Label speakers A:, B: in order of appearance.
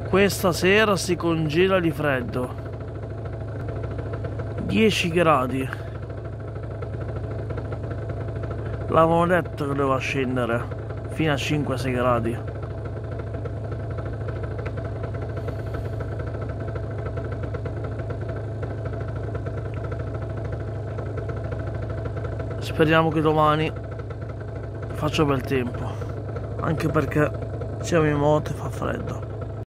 A: Questa sera si congela di freddo. 10 gradi. L'avevano detto che doveva scendere fino a 5-6 gradi. Speriamo che domani faccia bel tempo, anche perché siamo in moto e fa freddo.